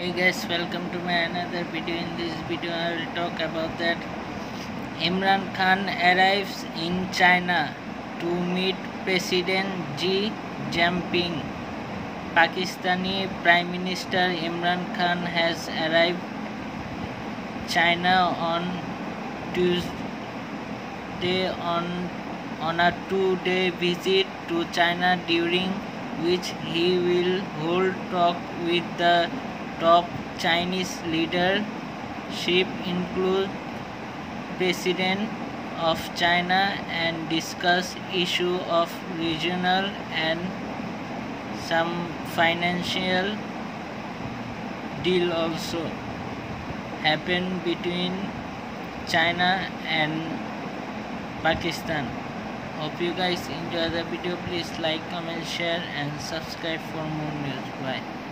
Hey guys, welcome to my another video. In this video, I will talk about that Imran Khan arrives in China to meet President Xi Jinping. Pakistani Prime Minister Imran Khan has arrived China on Tuesday on a 2-day visit to China, during which he will hold talk with the top Chinese leadership, include President of China, and discuss issue of regional and some financial deal also happened between China and Pakistan. Hope you guys enjoy the video. Please like, comment, share and subscribe for more news. Bye.